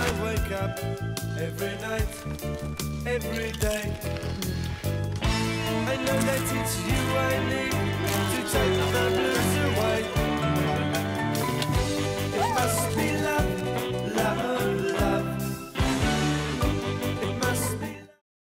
I wake up, every night, every day. I know that it's you I need.